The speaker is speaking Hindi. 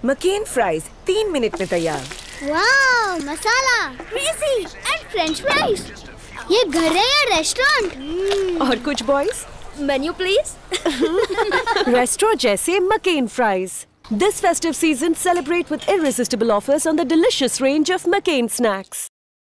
McCain फ्राइज 3 मिनट में तैयार। वाह, masala, crazy and French fries. ये घर है या रेस्टोरेंट? और कुछ बॉयज? Menu please. रेस्टोरेंट जैसे McCain fries. This festive season, celebrate with irresistible offers on the delicious range of McCain snacks.